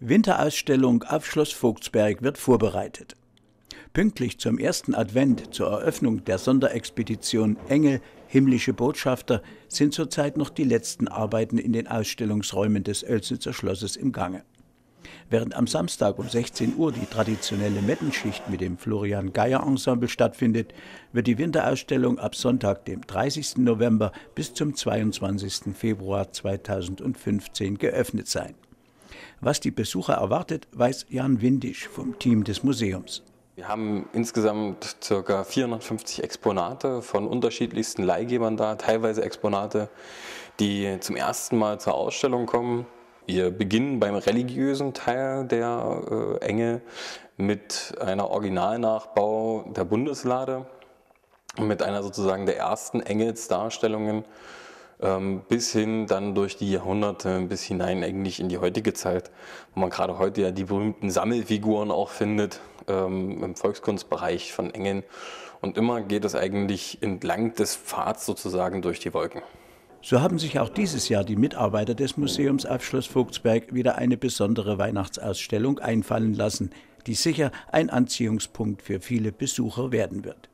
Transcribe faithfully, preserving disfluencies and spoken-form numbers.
Winterausstellung auf Schloss Vogtsberg wird vorbereitet. Pünktlich zum ersten Advent, zur Eröffnung der Sonderexpedition Engel, himmlische Botschafter, sind zurzeit noch die letzten Arbeiten in den Ausstellungsräumen des Oelsnitzer Schlosses im Gange. Während am Samstag um sechzehn Uhr die traditionelle Mettenschicht mit dem Florian-Geier-Ensemble stattfindet, wird die Winterausstellung ab Sonntag, dem dreißigsten November bis zum zweiundzwanzigsten Februar zweitausendfünfzehn geöffnet sein. Was die Besucher erwartet, weiß Jan Windisch vom Team des Museums. Wir haben insgesamt ca. vierhundertfünfzig Exponate von unterschiedlichsten Leihgebern da, teilweise Exponate, die zum ersten Mal zur Ausstellung kommen. Wir beginnen beim religiösen Teil der äh, Engel mit einer Originalnachbau der Bundeslade, mit einer sozusagen der ersten Engelsdarstellungen, ähm, bis hin dann durch die Jahrhunderte bis hinein eigentlich in die heutige Zeit, wo man gerade heute ja die berühmten Sammelfiguren auch findet, ähm, im Volkskunstbereich von Engeln. Und immer geht es eigentlich entlang des Pfads sozusagen durch die Wolken. So haben sich auch dieses Jahr die Mitarbeiter des Museums auf Schloss Vogtsberg wieder eine besondere Weihnachtsausstellung einfallen lassen, die sicher ein Anziehungspunkt für viele Besucher werden wird.